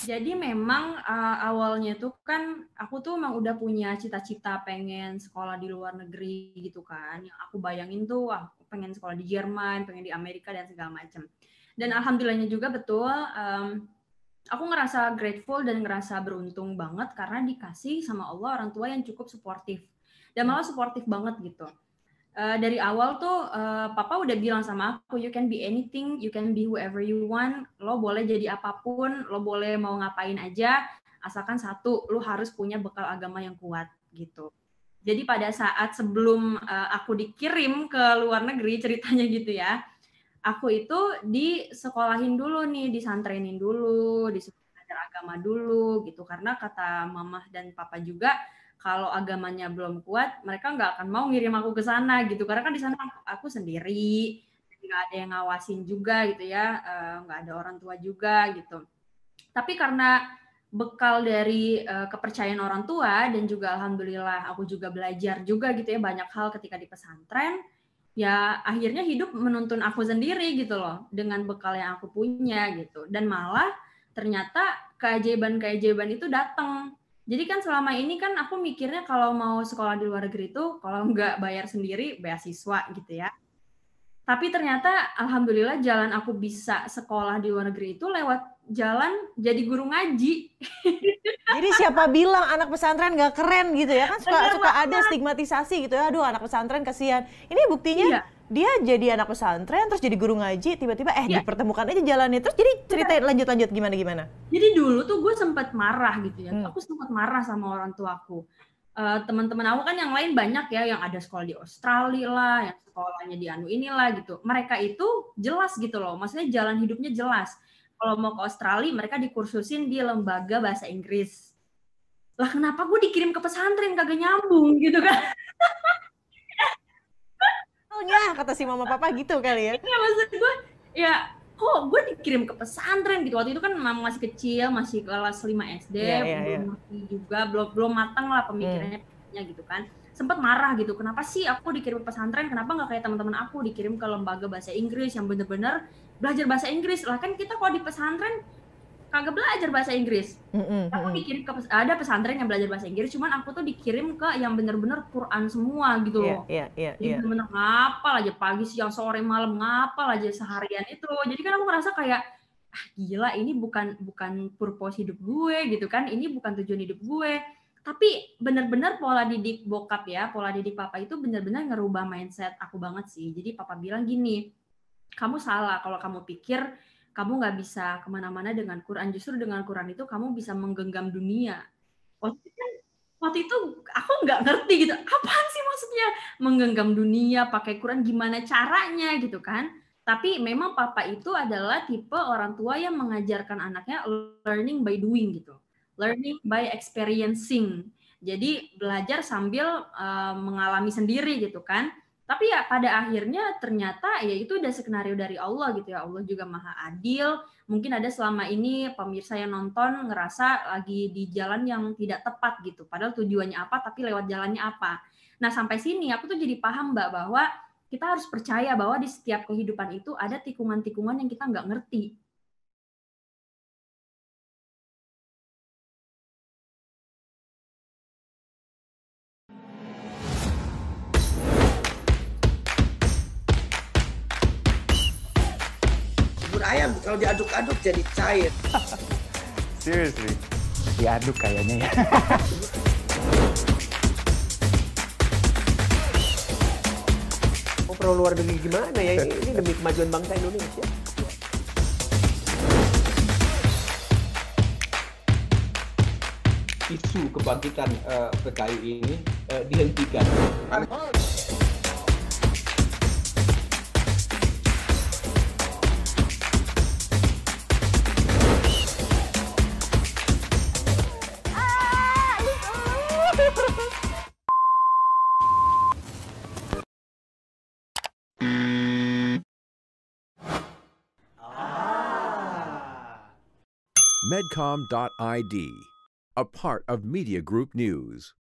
Jadi memang, awalnya tuh kan aku tuh emang udah punya cita-cita pengen sekolah di luar negeri gitu kan, yang aku bayangin tuh, wah aku pengen sekolah di Jerman, pengen di Amerika dan segala macam. Dan alhamdulillahnya juga betul, aku ngerasa grateful dan ngerasa beruntung banget karena dikasih sama Allah orang tua yang cukup suportif, dan malah suportif banget gitu. Dari awal tuh, papa udah bilang sama aku, "You can be anything, you can be whoever you want, lo boleh jadi apapun, lo boleh mau ngapain aja, asalkan satu, lo harus punya bekal agama yang kuat," gitu. Jadi pada saat sebelum, aku dikirim ke luar negeri ceritanya gitu ya, aku itu disekolahin dulu nih, disantrenin dulu, disuruh belajar agama dulu gitu, karena kata mama dan papa juga kalau agamanya belum kuat, mereka nggak akan mau ngirim aku ke sana gitu, karena kan di sana aku sendiri, nggak ada yang ngawasin juga gitu ya, nggak ada orang tua juga gitu. Tapi karena bekal dari kepercayaan orang tua dan juga alhamdulillah aku juga belajar juga gitu ya banyak hal ketika di pesantren, ya akhirnya hidup menuntun aku sendiri gitu loh dengan bekal yang aku punya gitu. Dan malah ternyata keajaiban-keajaiban itu datang. Jadi kan selama ini kan aku mikirnya kalau mau sekolah di luar negeri itu kalau nggak bayar sendiri beasiswa gitu ya. Tapi ternyata alhamdulillah jalan aku bisa sekolah di luar negeri itu lewat jalan jadi guru ngaji. Jadi siapa bilang anak pesantren nggak keren gitu ya? Kan suka Bener suka ada banget. stigmatisasi gitu ya. Aduh anak pesantren kasihan. Ini buktinya Iya, dia jadi anak pesantren terus jadi guru ngaji tiba-tiba iya, dipertemukan aja jalannya. Terus jadi bener. ceritain lanjut-lanjut gimana gimana? Jadi dulu tuh gue sempat marah gitu ya, Hmm. aku sempat marah sama orang tuaku. Teman-teman aku kan yang lain banyak ya, yang ada sekolah di Australia lah, yang sekolahnya di anu inilah gitu. Mereka itu jelas gitu loh, maksudnya jalan hidupnya jelas. Kalau mau ke Australia, mereka dikursusin di lembaga bahasa Inggris. Lah kenapa gue dikirim ke pesantren kagak nyambung gitu kan? Soalnya kata si mama papa gitu kali ya. Iya maksud gue, ya kok gue dikirim ke pesantren gitu. Waktu itu kan masih kecil, masih kelas 5 SD, Iya iya iya. belum ngerti juga, belum belum matang lah Hmm. pemikirannya gitu kan. Sempet marah gitu, kenapa sih aku dikirim ke pesantren, kenapa nggak kayak teman-teman aku dikirim ke lembaga bahasa Inggris yang bener-bener belajar bahasa Inggris. Lah kan kita kalau di pesantren kagak belajar bahasa Inggris. Mm-mm, Aku mm-mm. dikirim ke ada pesantren yang belajar bahasa Inggris, cuman aku tuh dikirim ke yang bener-bener Quran semua gitu Iya loh. iya iya Jadi iya. bener-bener ngapal aja pagi, siang, sore, malam, ngapal aja seharian itu. Jadi kan aku ngerasa kayak, ah gila ini bukan bukan purpose hidup gue gitu kan, ini bukan tujuan hidup gue. Tapi bener-bener pola didik bokap ya, pola didik papa itu bener-bener ngerubah mindset aku banget sih. Jadi papa bilang gini, kamu salah kalau kamu pikir kamu nggak bisa kemana-mana dengan Quran. Justru dengan Quran itu kamu bisa menggenggam dunia. Waktu itu aku nggak ngerti gitu, apaan sih maksudnya menggenggam dunia pakai Quran, gimana caranya gitu kan. Tapi memang papa itu adalah tipe orang tua yang mengajarkan anaknya learning by doing gitu, learning by experiencing. Jadi belajar sambil mengalami sendiri gitu kan. Tapi ya pada akhirnya ternyata ya itu udah skenario dari Allah gitu ya. Allah juga maha adil, mungkin ada selama ini pemirsa yang nonton ngerasa lagi di jalan yang tidak tepat gitu. Padahal tujuannya apa, tapi lewat jalannya apa. Nah sampai sini aku tuh jadi paham Mbak bahwa kita harus percaya bahwa di setiap kehidupan itu ada tikungan-tikungan yang kita nggak ngerti. Bubur ayam kalau diaduk-aduk jadi cair. Seriously, diaduk kayaknya ya. Mau perlu luar negeri gimana ya? Ini demi kemajuan bangsa Indonesia. Isu kebangkitan PKI ini dihentikan. Medcom.id, a part of Media Group News.